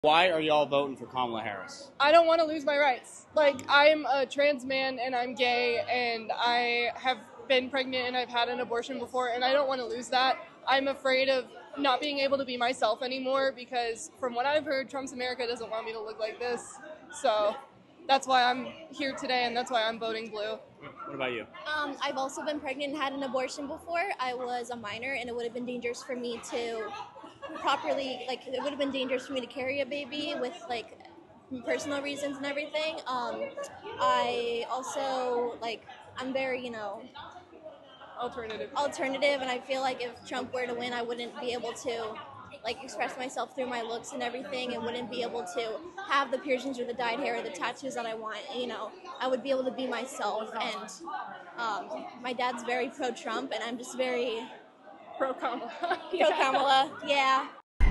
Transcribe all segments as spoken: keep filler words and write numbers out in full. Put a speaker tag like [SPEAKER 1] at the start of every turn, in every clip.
[SPEAKER 1] Why are y'all voting for Kamala Harris?
[SPEAKER 2] I don't want to lose my rights. Like, I'm a trans man and I'm gay and I have been pregnant and I've had an abortion before and I don't want to lose that. I'm afraid of not being able to be myself anymore because from what I've heard, Trump's America doesn't want me to look like this. So that's why I'm here today and that's why I'm voting blue.
[SPEAKER 1] What about you?
[SPEAKER 3] Um, I've also been pregnant and had an abortion before. I was a minor and it would have been dangerous for me to properly, like, it would have been dangerous for me to carry a baby with, like, personal reasons and everything. Um, I also, like, I'm very, you know,
[SPEAKER 2] Alternative.
[SPEAKER 3] alternative, and I feel like if Trump were to win, I wouldn't be able to, like, express myself through my looks and everything, and wouldn't be able to have the piercings or the dyed hair or the tattoos that I want. You know, I would be able to be myself, and um, my dad's very pro-Trump, and I'm just very
[SPEAKER 2] Pro-Kamala.
[SPEAKER 3] pro-Kamala, yeah.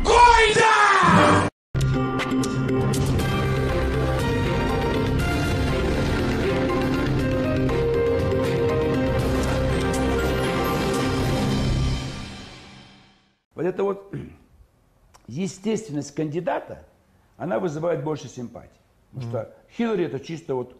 [SPEAKER 4] Вот эта вот естественность кандидата, она вызывает больше симпатий. Потому что Хиллари это чисто вот,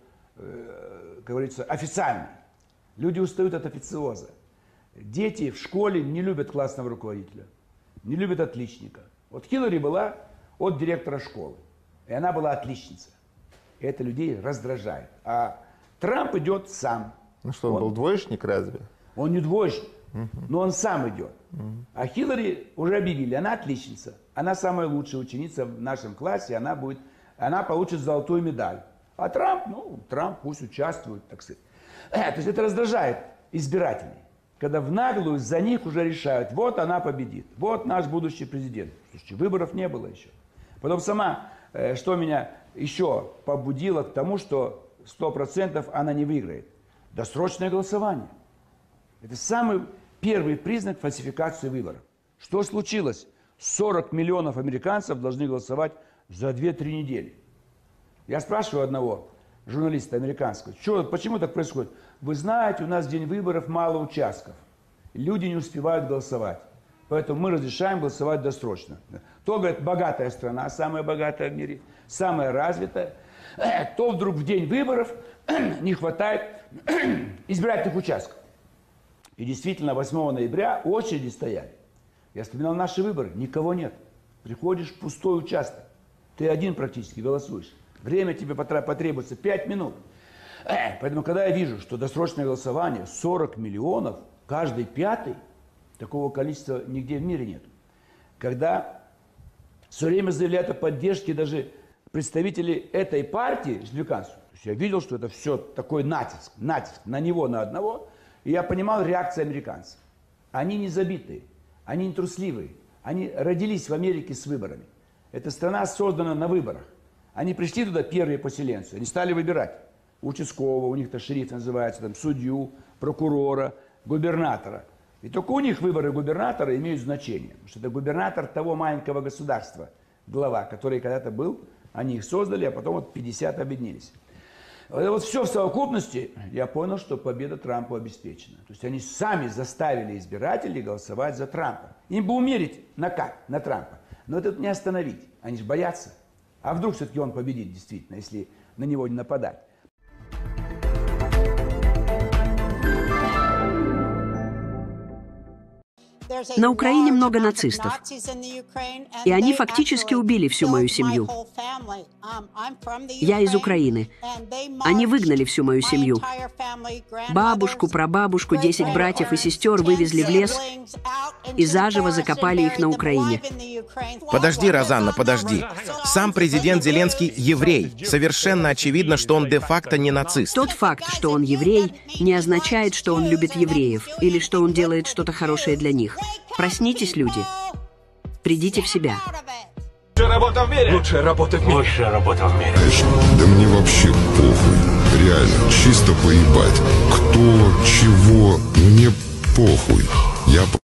[SPEAKER 4] э, как говорится, официально. Люди устают от официоза. Дети в школе не любят классного руководителя, не любят отличника. Вот Хиллари была от директора школы, и она была отличница. И это людей раздражает. А Трамп идет сам.
[SPEAKER 5] Ну что, он, он был двоечник разве?
[SPEAKER 4] Он не двоечник, uh-huh. но он сам идет. Uh-huh. А Хиллари уже объявили, она отличница. Она самая лучшая ученица в нашем классе, она, будет, она получит золотую медаль. А Трамп, ну, Трамп пусть участвует, так сказать. То есть это раздражает избирателей. Когда в наглую за них уже решают, вот она победит, вот наш будущий президент. Слушайте, выборов не было еще. Потом сама, что меня еще побудило к тому, что сто процентов она не выиграет. Досрочное голосование. Это самый первый признак фальсификации выборов. Что случилось? сорок миллионов американцев должны голосовать за две-три недели. Я спрашиваю одного журналиста американского, что, почему так происходит? Вы знаете, у нас в день выборов мало участков. Люди не успевают голосовать. Поэтому мы разрешаем голосовать досрочно. То, говорит, богатая страна, самая богатая в мире, самая развитая. То вдруг в день выборов не хватает избирательных участков. И действительно, восьмого ноября очереди стояли. Я вспоминал наши выборы. Никого нет. Приходишь в пустой участок. Ты один практически голосуешь. Время тебе потребуется пять минут. Поэтому, когда я вижу, что досрочное голосование сорок миллионов, каждый пятый, такого количества нигде в мире нет. Когда все время заявляют о поддержке даже представители этой партии, республиканцев, я видел, что это все такой натиск, натиск на него, на одного, и я понимал реакцию американцев. Они не забитые, они не трусливые, они родились в Америке с выборами. Эта страна создана на выборах. Они пришли туда первые поселенцы, они стали выбирать участкового, у них-то шериф называется, там, судью, прокурора, губернатора. И только у них выборы губернатора имеют значение. Потому что это губернатор того маленького государства, глава, который когда-то был, они их создали, а потом вот пятьдесят объединились. Вот все в совокупности, я понял, что победа Трампу обеспечена. То есть они сами заставили избирателей голосовать за Трампа. Им бы умерить на как? На Трампа. Но это не остановить. Они же боятся. А вдруг все-таки он победит действительно, если на него не нападать?
[SPEAKER 6] На Украине много нацистов, и они фактически убили всю мою семью. Я из Украины. Они выгнали всю мою семью. Бабушку, прабабушку, десять братьев и сестер вывезли в лес и заживо закопали их на Украине.
[SPEAKER 7] Подожди, Розанна, подожди. Сам президент Зеленский еврей. Совершенно очевидно, что он де-факто не нацист.
[SPEAKER 6] Тот факт, что он еврей, не означает, что он любит евреев или что он делает что-то хорошее для них. Проснитесь, люди. Придите в себя.
[SPEAKER 8] Лучшая работа в мире. Лучшая работа в мире. Лучшая работа в мире.
[SPEAKER 9] Да мне вообще похуй. Реально, чисто поебать. Кто, чего, мне похуй. Я